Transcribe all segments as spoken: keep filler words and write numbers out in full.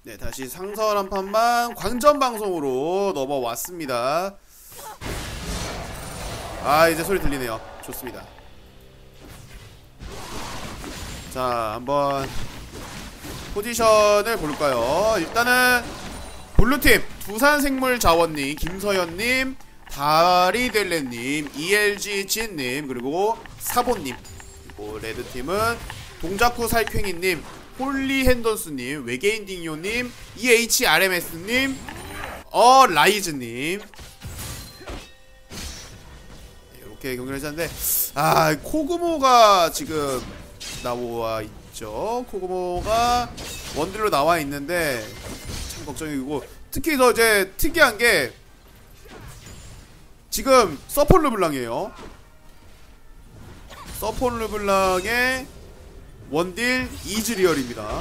네, 다시 상설 한 판만 광전 방송으로 넘어왔습니다. 아, 이제 소리 들리네요. 좋습니다. 자, 한번 포지션을 볼까요? 일단은 블루팀 두산생물자원님, 김서연님, 다리델레님, 이엘지진님, 그리고 사보님. 그리고 레드팀은 동작후 살쾡이님, 홀리핸던스님, 외계인 딩요님, 이에이치알엠에스님, 어 라이즈님. 이렇게 경기를 했는데, 아 코그모가 지금 나와 있죠. 코그모가 원딜로 나와 있는데 참 걱정이고, 특히 더 이제 특이한 게 지금 서폴 르블랑이에요. 서폴 르블랑의 원딜 이즈리얼입니다.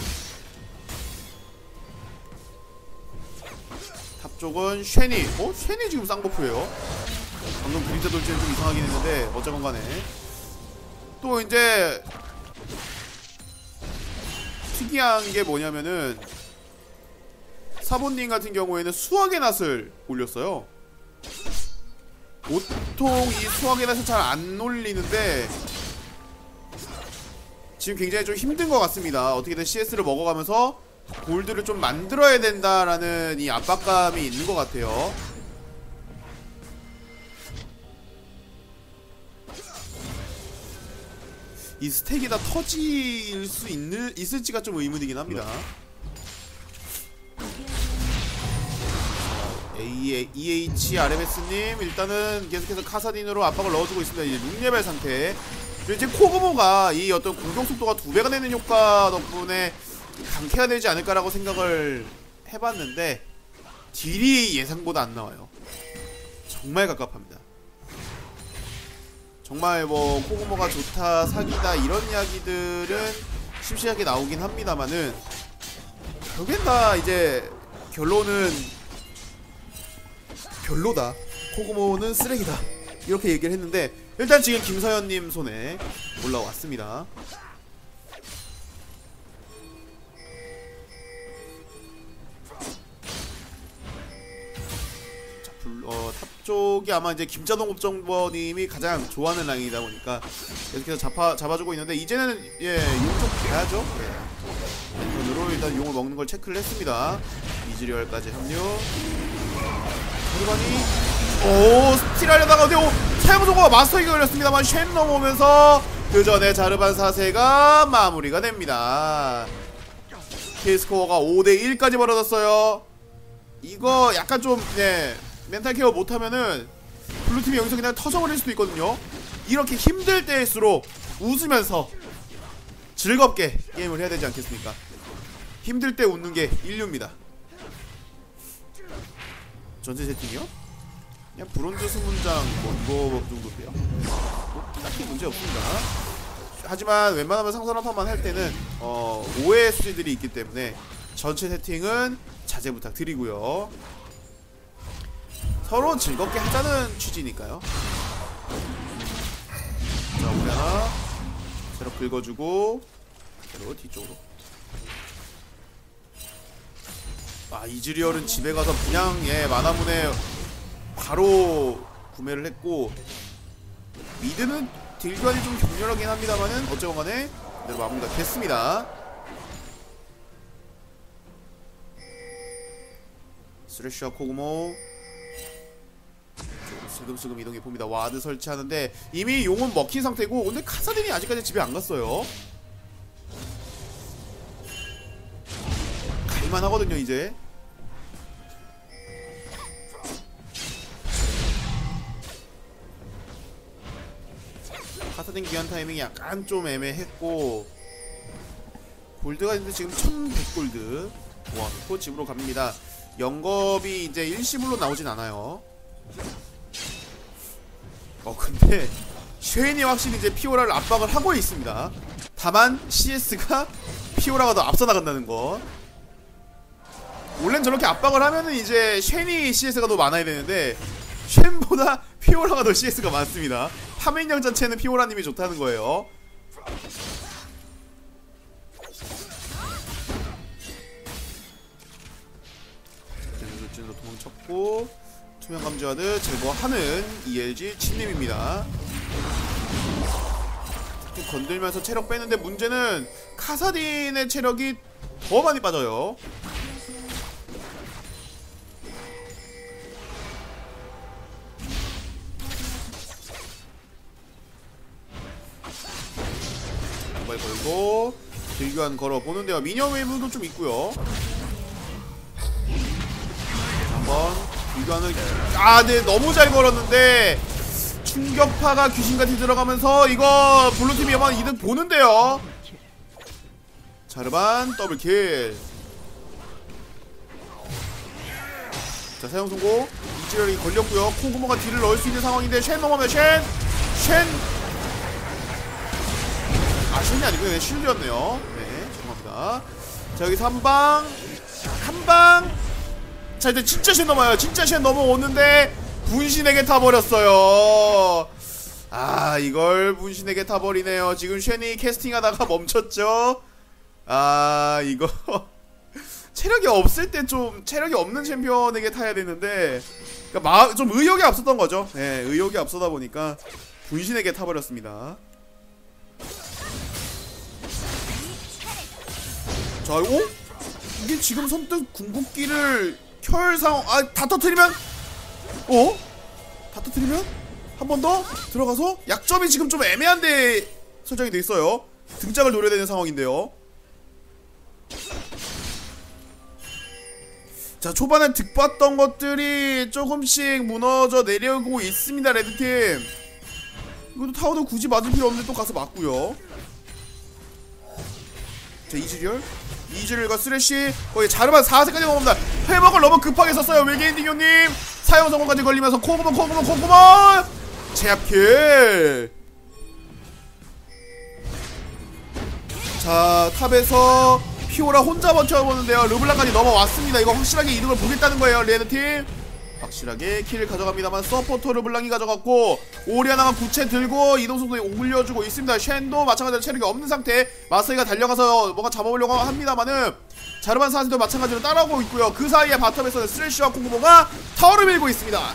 탑 쪽은 쉐니. 어? 쉐니 지금 쌍버프예요. 방금 그림자 돌진은 좀 이상하긴 했는데 어쨌건 간에 또 이제 특이한 게 뭐냐면은 사본님 같은 경우에는 수학의 낫을 올렸어요. 보통 이 수학의 낫은 잘 안 올리는데 지금 굉장히 좀 힘든 것 같습니다. 어떻게든 씨에스를 먹어가면서 골드를 좀 만들어야 된다라는 이 압박감이 있는 것 같아요. 이 스택이 다 터질 수 있는, 있을지가 좀 의문이긴 합니다. 이에이치알엠에스님 일단은 계속해서 카사딘으로 압박을 넣어주고 있습니다. 이제 육 레벨 상태. 그리고 이제 코그모가 이 어떤 공격 속도가 두 배가 되는 효과 덕분에 강캐가 되지 않을까라고 생각을 해봤는데 딜이 예상보다 안 나와요. 정말 갑갑합니다. 정말 뭐 코그모가 좋다, 사기다 이런 이야기들은 심심하게 나오긴 합니다만은 결국엔 다 이제 결론은 별로다, 코그모는 쓰레기다 이렇게 얘기를 했는데 일단 지금 김서연님 손에 올라왔습니다. 자, 불, 어, 탑 쪽이 아마 이제 김자동 옵정버님이 가장 좋아하는 라인이다 보니까 계속해서 잡아, 잡아주고 있는데 이제는 예, 용 좀 돼야죠. 네. 손으로 일단 용을 먹는 걸 체크를 했습니다. 이즈리얼까지 합류. 그러더니 오, 스틸하려다가 어디 오, 사용성공가 마스터에게 걸렸습니다만 쉔 넘어오면서 그 전에 자르반 사세가 마무리가 됩니다. 킬스코어가 오 대 일까지 벌어졌어요. 이거 약간 좀 네, 멘탈 케어 못하면은 블루팀이 여기서 그냥 터져버릴 수도 있거든요. 이렇게 힘들 때일수록 웃으면서 즐겁게 게임을 해야 되지 않겠습니까? 힘들 때 웃는 게 인류입니다. 전체 세팅이요? 그냥 브론즈 수문장 뭐 이거 정도인데요. 뭐 딱히 문제 없습니다. 하지만 웬만하면 상선한 판만 할 때는 어, 오해 수지들이 있기 때문에 전체 세팅은 자제 부탁드리고요. 서로 즐겁게 하자는 취지니까요. 자, 우리 하나 새로 긁어주고 새로 뒤쪽으로. 아, 이즈리얼은 집에 가서 그냥 예 만화문에 바로 구매를 했고 미드는 딜교환이 좀 격렬하긴 합니다만은 어쨌건 간에 그대로 마무리가 됐습니다. 스레쉬와 코그모 슬금슬금 이동해 봅니다. 와드 설치하는데 이미 용은 먹힌 상태고 근데 카사딘이 아직까지 집에 안 갔어요. 갈만 하거든요 이제. 카사딘 귀환 타이밍이 약간 좀 애매했고 골드가 있는데 지금 천백 골드 모아놓고 집으로 갑니다. 영겁이 이제 일시불로 나오진 않아요. 어 근데 쉐인이 확실히 이제 피오라를 압박을 하고 있습니다. 다만 씨에스가 피오라가 더 앞서 나간다는 거. 원래는 저렇게 압박을 하면은 이제 쉐인이 씨에스가 더 많아야 되는데 쉐인보다 피오라가 더 씨에스가 많습니다. 파밍량 자체는 피오라님이 좋다는 거예요. 안으로 도망쳤고 투명 감지와드 제거하는 이엘지 침님입니다. 건들면서 체력 빼는데 문제는 카사딘의 체력이 더 많이 빠져요. 도발 걸고 딜교환 걸어보는데요. 미니언 웨이브도 좀 있고요. 한번 딜교환을 아 네 너무 잘 걸었는데 충격파가 귀신같이 들어가면서 이거 블루팀이 아마 이득 보는데요. 자르반 더블킬. 자 사용 성공. 이지열이 걸렸고요. 콩구멍가 딜을 넣을 수 있는 상황인데 쉔 넘어가면 쉔! 쉔! 아 쉔이 아니고요. 네, 실드였네요. 네 죄송합니다. 자 여기서 한방 한방. 자 이제 진짜 쉔 넘어요. 진짜 쉔 넘어오는데 분신에게 타버렸어요. 아 이걸 분신에게 타버리네요. 지금 쉔이 캐스팅하다가 멈췄죠. 아 이거 체력이 없을 때 좀 체력이 없는 챔피언에게 타야 되는데 그러니까 마, 좀 의욕이 앞섰던 거죠. 네 의욕이 앞서다 보니까 분신에게 타버렸습니다. 자 오? 이게 지금 선뜻 궁극기를 켤 상황 아 다 터뜨리면 어? 다 터뜨리면? 한 번 더? 들어가서? 약점이 지금 좀 애매한데 설정이 돼 있어요. 등짝을 노려야 되는 상황인데요. 자 초반에 득봤던 것들이 조금씩 무너져 내려오고 있습니다. 레드팀 이것도 타워도 굳이 맞을 필요 없는데 또 가서 맞고요. 자 이즈리얼 이즈리얼과 쓰레쉬 거의 자르반 사 세까지 넘어갑니다. 회복을 너무 급하게 썼어요. 외계인 딩요님 사용 성공까지 걸리면서 코구멍 코구멍 코구멍 제압킬. 자 탑에서 피오라 혼자 버텨보는데요. 르블랑까지 넘어왔습니다. 이거 확실하게 이득을 보겠다는 거예요. 레드팀 확실하게 킬을 가져갑니다만 서포터 르블랑이 가져갔고 오리아나가 구체 들고 이동속도에 올려주고 있습니다. 쉔도 마찬가지로 체력이 없는 상태. 마스이가 달려가서 뭔가 잡아보려고 합니다만은 자르반 사세도 마찬가지로 따라오고 있고요. 그 사이에 바텀에서는 쓰레쉬와 콩구모가 타워를 밀고 있습니다.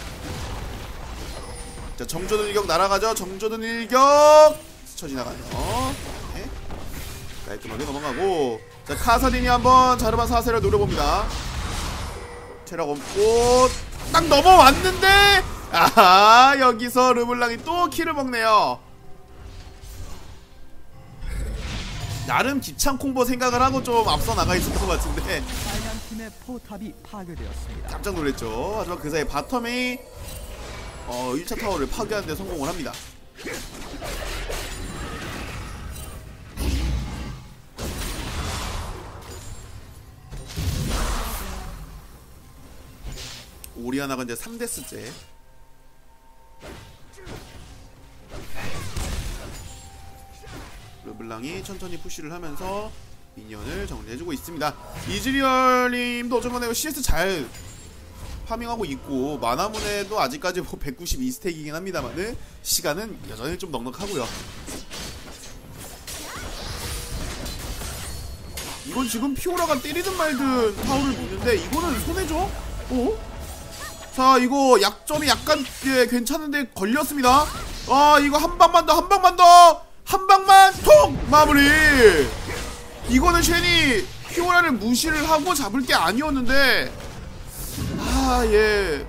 자 정조든 일격 날아가죠. 정조든 일격 스쳐 지나가네요. 네. 깔끔하게 넘어가고 자 카사딘이 한번 자르반 사세를 노려봅니다. 체력 없고 딱 넘어왔는데 아하 여기서 르블랑이 또 킬을 먹네요. 나름 기창 콤보 생각을 하고 좀 앞서 나가 있었던 것 같은데 팀의 포탑이 파괴되었습니다. 깜짝 놀랐죠. 하지만 그 사이 바텀이 어, 일 차 타워를 파괴하는 데 성공을 합니다. 오리아나가 이제 삼 데스째. 르블랑이 천천히 푸시를 하면서 미니언을 정리해주고 있습니다. 이즈리얼님도 어쩌면 씨에스 잘 파밍하고 있고 마나문에도 아직까지 뭐 백구십이 스택이긴 합니다만은 시간은 여전히 좀 넉넉하고요. 이건 지금 피오라가 때리든 말든 타워를 놓는데 이거는 손해죠? 어? 자 이거 약점이 약간 예, 괜찮은데 걸렸습니다. 아 이거 한 방만 더 한 방만 더 한 방만 통 마무리. 이거는 쉔이 피오라를 무시를 하고 잡을 게 아니었는데 아 예.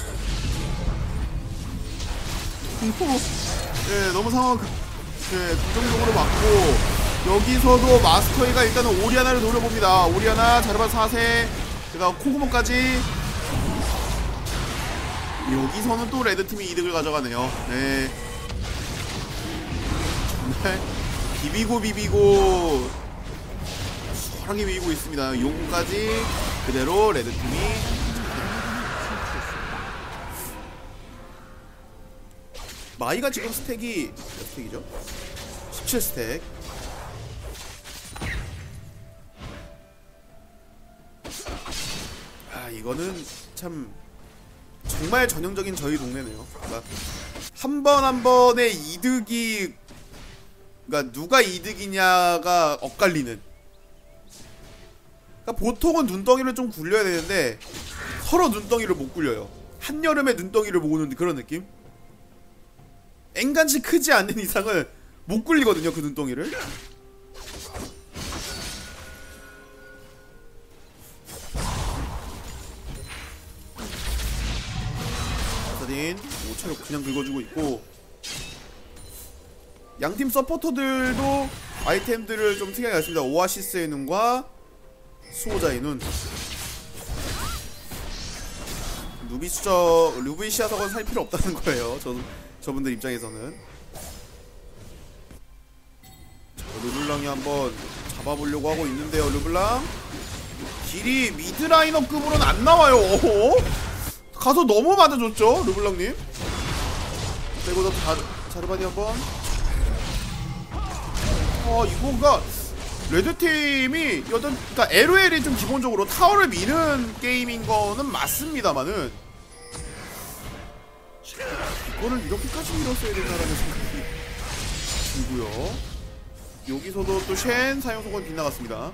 예 너무 상황 그, 예, 긍정적으로 맞고 여기서도 마스터이가 일단은 오리아나를 노려봅니다. 오리아나 자르반 사 세 그다음 코구모까지. 여기서는 또 레드팀이 이득을 가져가네요. 네 정말 비비고 비비고 수월하게 비비고 있습니다. 용까지 그대로 레드팀이 마이가 지금 스택이 몇 스택이죠? 십칠 스택. 아 이거는 참 정말 전형적인 저희 동네네요. 그러니까 한 번 한 번의 이득이 그러니까 누가 이득이냐가 엇갈리는. 그러니까 보통은 눈덩이를 좀 굴려야 되는데 서로 눈덩이를 못 굴려요. 한여름에 눈덩이를 모으는 그런 느낌? 앵간치 크지 않는 이상은 못 굴리거든요, 그 눈덩이를. 아사딘 오차로 그냥 긁어주고 있고, 양팀 서포터들도 아이템들을 좀 특이하게 했습니다. 오아시스의 눈과 수호자의 눈. 루비슈저, 루비시아 석은 살 필요 없다는 거예요. 저, 저분들 입장에서는. 자, 르블랑이 한번 잡아보려고 하고 있는데요. 르블랑 딜이 미드라이너급으로는 안 나와요. 어허? 가서 너무 맞아줬죠, 르블랑님. 그리고 더 자르바니 한번. 아, 이거가 레드팀이 여튼 그러니까 엘오엘이 좀 기본적으로 타워를 미는 게임인 거는 맞습니다만은 이거를 이렇게까지 밀었어야 된다라는 생각이 들고요. 여기서도 또 쉔 사용 속은 빗나갔습니다.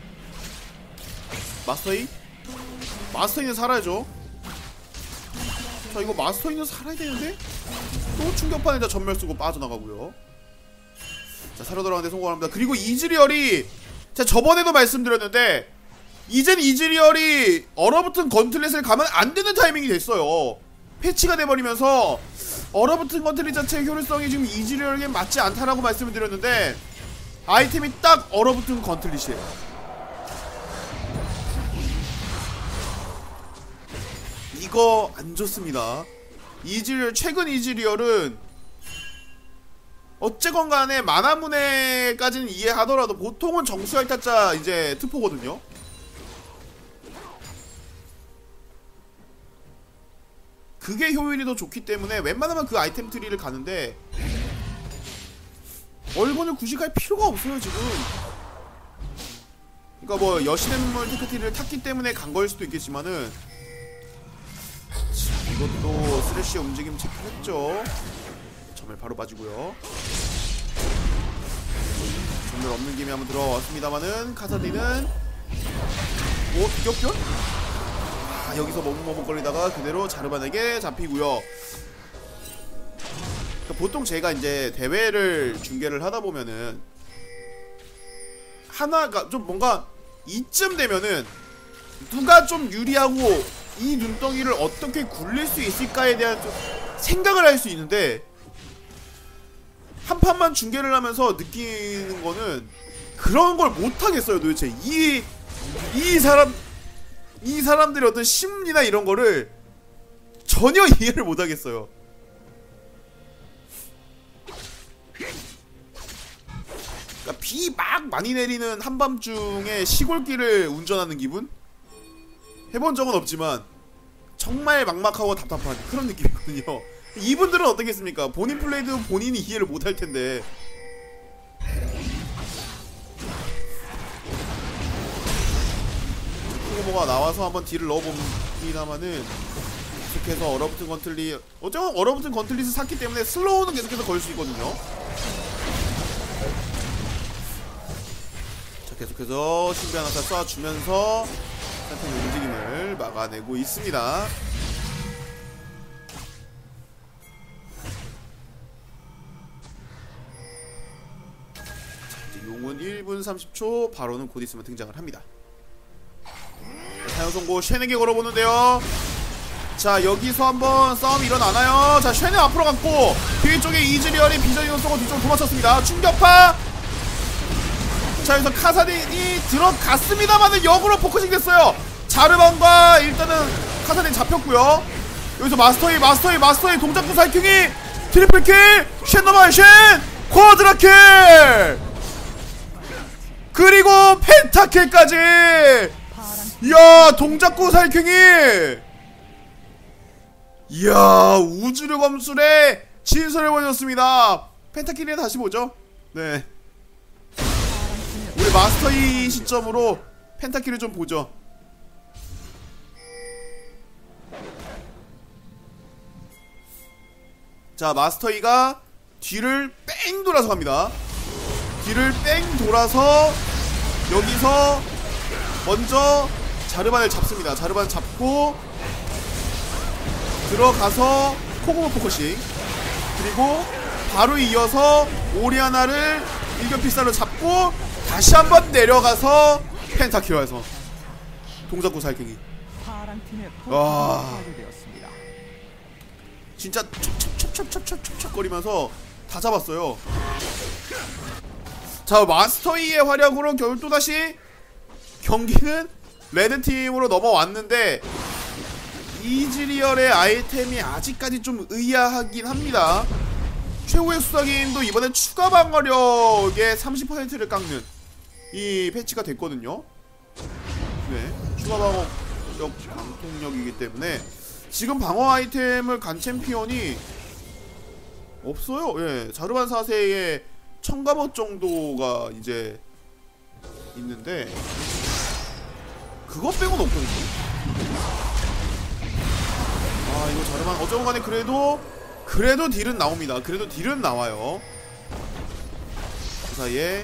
마스터이? 마스터이는 살아야죠. 자, 이거 마스터이는 살아야 되는데 또 충격판에다 전멸 쓰고 빠져나가고요. 자, 사려 들어가는데 성공합니다. 그리고 이즈리얼이 제가 저번에도 말씀드렸는데 이젠 이즈리얼이 얼어붙은 건틀렛을 가면 안 되는 타이밍이 됐어요. 패치가 돼버리면서 얼어붙은 건틀렛 자체의 효율성이 지금 이즈리얼에게 맞지 않다라고 말씀을 드렸는데 아이템이 딱 얼어붙은 건틀렛이에요. 이거 안 좋습니다. 이즈리얼, 최근 이즈리얼은 어쨌건 간에 만화문해까지는 이해하더라도 보통은 정수할 타짜 이제 트포거든요. 그게 효율이 더 좋기 때문에 웬만하면 그 아이템 트리를 가는데 얼건을 굳이 갈 필요가 없어요 지금. 그러니까 뭐 여신의 눈물 테크트리를 탔기 때문에 간 거일 수도 있겠지만은 자, 이것도 스래시의 움직임 체크했죠. 바로 빠지고요. 전멸 없는 김에 한번 들어왔습니다만은 카사딘은 오, 비격변? 아, 여기서 머뭇머뭇거리다가 그대로 자르반에게 잡히고요. 그러니까 보통 제가 이제 대회를 중계를 하다 보면은 하나가 좀 뭔가 이쯤 되면은 누가 좀 유리하고 이 눈덩이를 어떻게 굴릴 수 있을까에 대한 좀 생각을 할 수 있는데 한 판만 중계를 하면서 느끼는 거는 그런 걸 못하겠어요. 도대체 이, 이 사람 이 사람들의 어떤 심리나 이런 거를 전혀 이해를 못하겠어요. 그러니까 비 막 많이 내리는 한밤중에 시골길을 운전하는 기분? 해본 적은 없지만 정말 막막하고 답답한 그런 느낌이거든요. 이분들은 어떻겠습니까? 본인 플레이도 본인이 이해를 못할 텐데. 코고모가 나와서 한번 딜을 넣어봅니다만은 계속해서 얼어붙은 건틀리, 어쩌면 얼어붙은 건틀릿을 샀기 때문에 슬로우는 계속해서 걸 수 있거든요. 자, 계속해서 신비 하나 쏴주면서 산탱의 움직임을 막아내고 있습니다. 용은 일 분 삼십 초, 바로는 곧 있으면 등장을 합니다. 사용 선고 쉔에게 걸어보는데요. 자, 여기서 한번 싸움이 일어나나요? 자, 쉔을 앞으로 갔고 뒤쪽에 이즈리얼이 비전이온 쏘고 뒤쪽으로 도망쳤습니다. 충격파. 자, 여기서 카사딘이 들어갔습니다만은 역으로 포커싱 됐어요. 자르반과 일단은 카사딘 잡혔고요. 여기서 마스터이 마스터이 마스터이 동작구 살쾡이 트리플킬. 쉔 넘어요. 쉔 쿼드라킬. 그리고 펜타킬까지! 이야, 동작구 살쾡이! 이야, 우주류 검술의 진설을 보여줬습니다. 펜타킬에 다시 보죠. 네. 우리 마스터이 시점으로 펜타킬을 좀 보죠. 자, 마스터이가 뒤를 뺑 돌아서 갑니다. 뒤를 뺑 돌아서 여기서 먼저 자르반을 잡습니다. 자르반 잡고 들어가서 코고모 포커싱, 그리고 바로 이어서 오리아나를 일격필사로 잡고 다시 한번 내려가서 펜타킬러에서 동작구 살갱이. 파랑 팀의 와. 포탑이 파괴되었습니다. 진짜 촉촉촉촉촉촉촉 거리면서 다 잡았어요. 자, 마스터이의 활약으로 결국 또다시 경기는 레드팀으로 넘어왔는데 이즈리얼의 아이템이 아직까지 좀 의아하긴 합니다. 최후의 수사기인도 이번에 추가 방어력의 삼십 퍼센트를 깎는 이 패치가 됐거든요. 네, 추가 방어력 강통력이기 때문에 지금 방어 아이템을 간 챔피언이 없어요. 예, 자르반 사 세의 청갑옷 정도가 이제 있는데 그것 빼고는 없거든요. 아, 이거 자르반 어쩌고 간에 그래도 그래도 딜은 나옵니다. 그래도 딜은 나와요. 그 사이에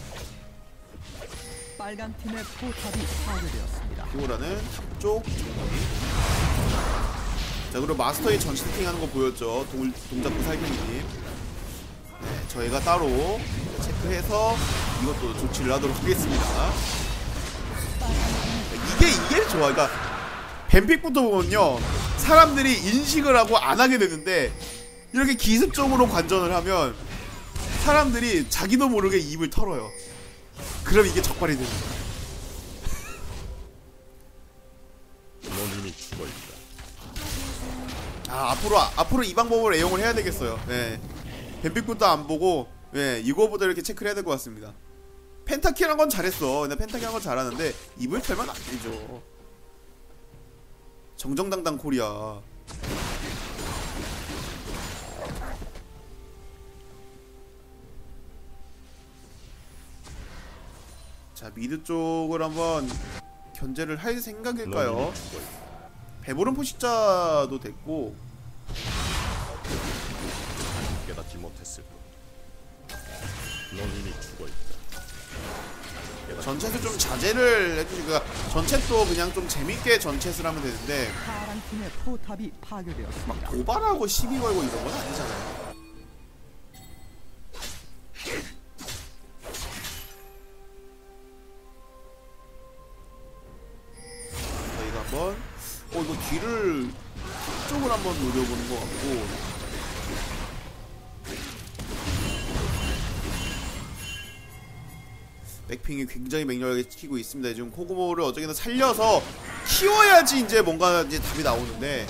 빨간 팀의 포탑이 파괴되었습니다. 피오라는 탑쪽 정리. 자, 그리고 마스터의 전시 세팅하는 거 보였죠. 동, 동작구 살균님. 네, 저희가 따로 체크해서 이것도 조치를 하도록 하겠습니다. 이게 이게 좋아. 그러니까 뱀픽부터 보면요, 사람들이 인식을 하고 안 하게 되는데 이렇게 기습적으로 관전을 하면 사람들이 자기도 모르게 입을 털어요. 그럼 이게 적발이 됩니다. 넌 이미 죽어있다. 아, 앞으로 앞으로 이 방법을 애용을 해야 되겠어요. 네, 뱀픽부터 안 보고, 네, 이거보다 이렇게 체크를 해야 될 것 같습니다. 펜타킬한 건 잘했어. 근데 펜타킬한 건 잘하는데 입을 털면 안 되죠. 정정당당 코리아. 자, 미드 쪽을 한번 견제를 할 생각일까요? 배부른 포식자도 됐고. 깨닫지 못했을 뿐. 넌 이미 죽어있다. 전챗을 좀 자제를 해주니까, 전챗도 그냥 좀 재밌게 전챗을 하면 되는데 파랑 팀의 포탑이 파괴되었습니다. 도발하고 시비 걸고 이런 건 아니잖아요. 저희가 한번 어 이거 뒤를 쪽을 한번 노려보는 것 같고. 백핑이 굉장히 맹렬하게 치고 있습니다. 지금 코고모를 어쩌게든 살려서 키워야지 이제 뭔가 이제 답이 나오는데,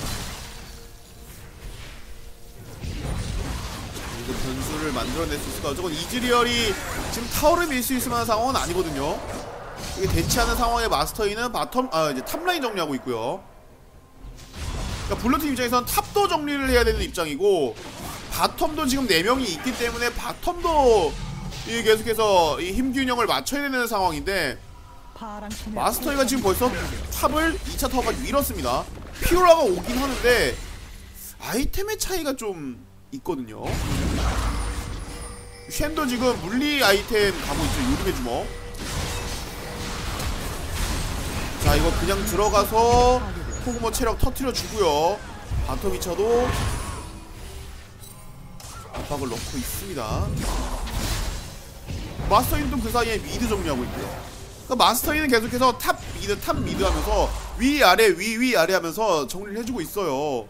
이거 변수를 만들어낼 수 있을까? 어쩌건 이즈리얼이 지금 타워를 밀 수 있을 만한 상황은 아니거든요. 이게 대치하는 상황에 마스터이는 바텀, 아 이제 탑라인 정리하고 있고요. 그러니까 블루팀 입장에서는 탑도 정리를 해야 되는 입장이고, 바텀도 지금 네 명이 있기 때문에 바텀도 이 계속해서 이 힘균형을 맞춰야 되는 상황인데, 파랑 팀의 마스터이가 지금 벌써 탑을 이 차 타워까지 밀었습니다. 피오라가 오긴 하는데 아이템의 차이가 좀 있거든요. 쉔도 지금 물리 아이템 가고 있죠. 요즘의 주먹. 자, 이거 그냥 들어가서 코고모 체력 터트려 주고요. 바텀 이 차도 압박을 넣고 있습니다. 마스터이는 그 사이에 미드 정리하고 있고요. 그러니까 마스터이는 계속해서 탑 미드 탑 미드 하면서 위 아래 위 위 아래 하면서 정리를 해주고 있어요.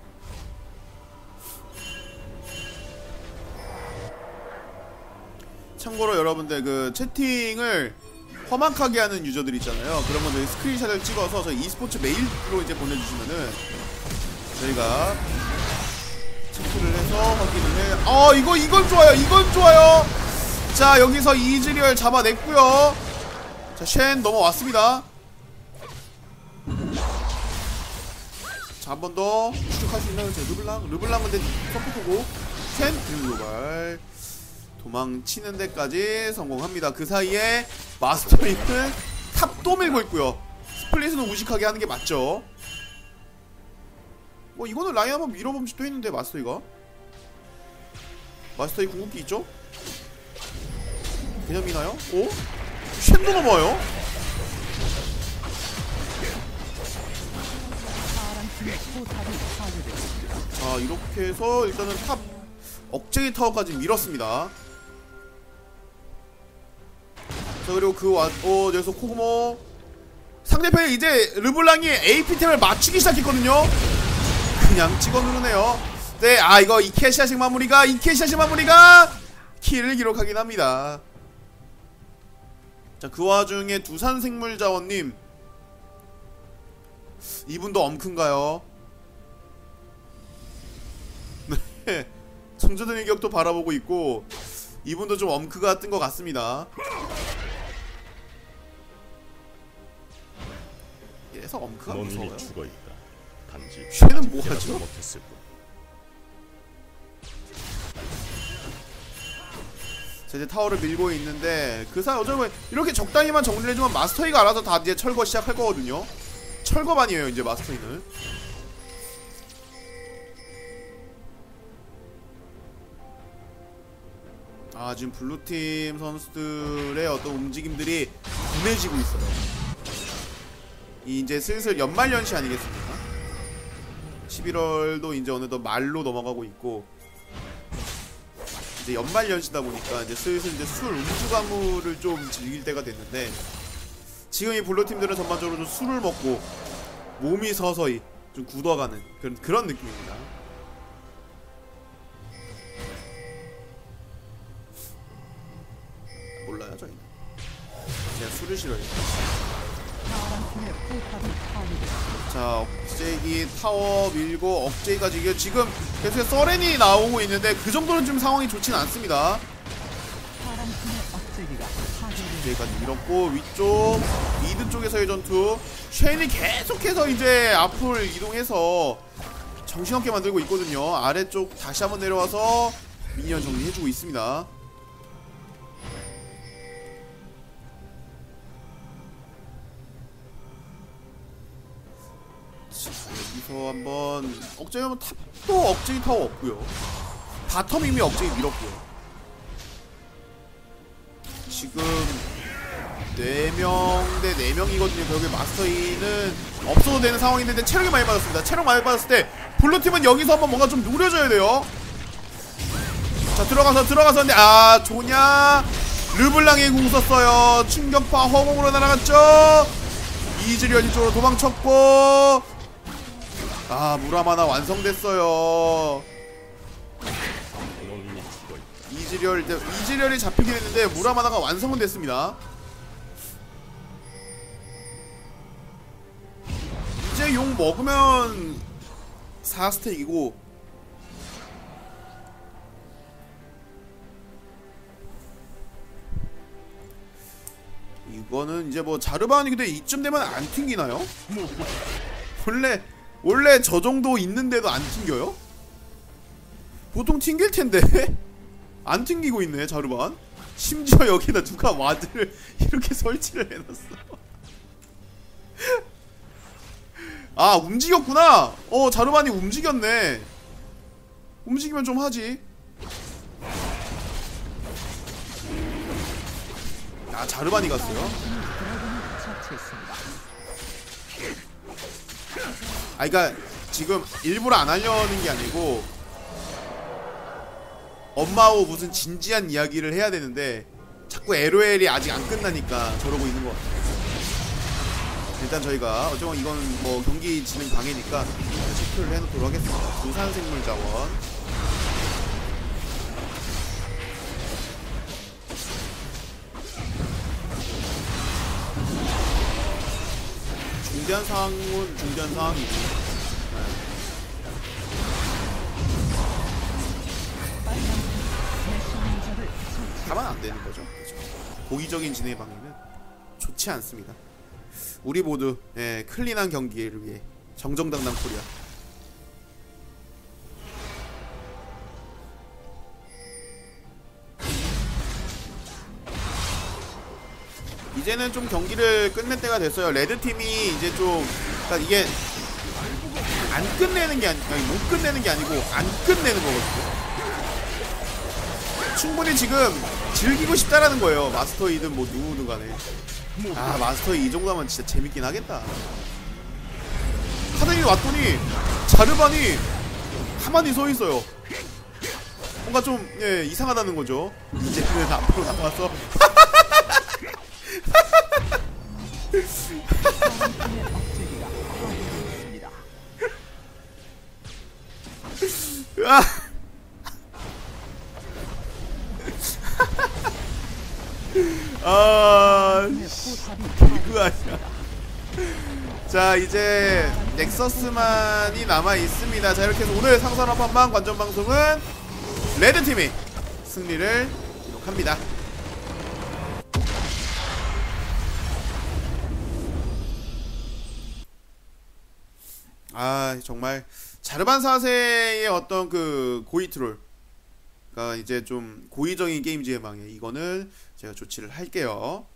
참고로 여러분들 그 채팅을 험악하게 하는 유저들 있잖아요. 그런 거 저희 스크린샷을 찍어서 저희 e스포츠 메일로 이제 보내주시면은 저희가 체크를 해서 확인을 해. 어 이거 이건 좋아요. 이건 좋아요. 자, 여기서 이즈리얼 잡아냈고요. 자, 쉔 넘어왔습니다. 자, 한 번 더 추적할 수 있나요? 자, 르블랑 르블랑 근데 서포트고 쉔 글로벌 도망치는 데까지 성공합니다. 그 사이에 마스터이는 탑도 밀고 있고요. 스플릿은 우직하게 하는 게 맞죠. 뭐 이거는 라인 한번 밀어봄직도 했는데 마스터이가 마스터이 궁극기 있죠? 그냥 미나요? 오? 쉔도 넘어요? 파랑 팀의 포탑이 파괴되었습니다. 자 이렇게 해서 일단은 탑 억제기 타워까지 밀었습니다. 자 그리고 그 와.. 어.. 여기서 코그모 상대편이 이제 르블랑이 에이피템을 맞추기 시작했거든요. 그냥 찍어 누르네요. 네, 아 이거 이케시아식 마무리가 이케시아식 마무리가 킬을 기록하긴 합니다. 자 그 와중에 두산생물자원님 이분도 엄큰가요? 네, 청조든 일격도 바라보고 있고 이분도 좀 엄크가 뜬 것 같습니다. 그래서 엄크가 넌 무서워요. 이미 죽어있다. 단지 쟤는 뭐하죠? 깨닫지 못했을 뿐. 자 이제 타워를 밀고 있는데 그 사이 어쩌면 이렇게 적당히만 정리를 해주면 마스터이가 알아서 다 이제 철거 시작할 거거든요. 철거반이에요 이제 마스터이는. 아 지금 블루팀 선수들의 어떤 움직임들이 둔해지고 있어요. 이제 슬슬 연말연시 아니겠습니까? 십일월도 이제 어느덧 말로 넘어가고 있고 이제 연말연시다 보니까 이제 슬슬 이제 술 음주 가무를 좀 즐길 때가 됐는데 지금 이 블루팀들은 전반적으로 좀 술을 먹고 몸이 서서히 좀 굳어가는 그런 그런 느낌입니다. 몰라요 저희는. 그냥 술을 싫어해요. 파란팀의 포탑이 파괴되었습니다. 자 억제기 타워 밀고 억제기까지 이게 지금 계속 서렌이 나오고 있는데 그 정도는 좀 상황이 좋진 않습니다. 파란팀의 억제기가 파괴되었습니다. 억제기까지 밀었고 위쪽 미드 쪽에서의 전투 쉐인이 계속해서 이제 앞을 이동해서 정신없게 만들고 있거든요. 아래쪽 다시 한번 내려와서 미니언 정리해주고 있습니다. 여기서 한번 억제기 하면 탑도 억제기 타워 없고요. 바텀 이미 억제기 밀었고요. 지금 네 명 대 네 명이거든요. 결국에 마스터이는 없어도 되는 상황인데 체력이 많이 빠졌습니다. 체력 많이 빠졌을 때 블루팀은 여기서 한번 뭔가 좀 노려줘야 돼요. 자 들어가서 들어가서 근데 아 좋냐. 르블랑이 궁 썼어요. 충격파 허공으로 날아갔죠. 이즈리얼 이쪽으로 도망쳤고 아 무라마나 완성됐어요. 넌 이미 죽어있다. 이즈리얼 이즈리얼이 잡히긴 했는데 무라마나가 완성은 됐습니다. 이제 용 먹으면 사 스택이고 이거는 이제 뭐 자르반이 근데 이쯤 되면 안 튕기나요? 원래 원래 저 정도 있는데도 안 튕겨요? 보통 튕길 텐데 안 튕기고 있네 자르반. 심지어 여기다 누가 와드를 이렇게 설치를 해놨어. 아 움직였구나. 어 자르반이 움직였네. 움직이면 좀 하지. 아 자르반이 갔어요. 드래곤을 처치했습니다. 아 그니까 지금 일부러 안 하려는 게 아니고 엄마하고 무슨 진지한 이야기를 해야 되는데 자꾸 엘오엘이 아직 안 끝나니까 저러고 있는 것 같아요. 일단 저희가 어쩌면 이건 뭐 경기 진행 방해니까 체크를 해놓도록 하겠습니다. 두산생물자원 중대한 상황은 중대한 상황이고 가만 안 되는 거죠. 그렇죠. 고의적인 진행 방향은 좋지 않습니다. 우리 모두 예, 클린한 경기를 위해 정정당당 코리아. 이제는 좀 경기를 끝낼 때가 됐어요. 레드팀이 이제 좀 그러니까 이게 안 끝내는 게 아니, 아니 못 끝내는 게 아니고 안 끝내는 거거든요. 충분히 지금 즐기고 싶다라는 거예요. 마스터이든 뭐 누구든 간에. 아 마스터이 이 정도면 진짜 재밌긴 하겠다. 카드이 왔더니 자르반이 가만히 서 있어요. 뭔가 좀 예, 이상하다는 거죠. 이제 그래 앞으로 나와서 파란 팀의 억제기가 파괴되었습니다. 아. 아, 팀의 포탑이 그 아니야. 자, 이제 넥서스만이 남아 있습니다. 자, 이렇게 해서 오늘 상선업 한방 관전 방송은 레드 팀이 승리를 기록합니다. 아, 정말 자르반 사 세의 어떤 그 고위 트롤, 그러니까 이제 좀 고의적인 게임즈의 방해, 이거는 제가 조치를 할게요.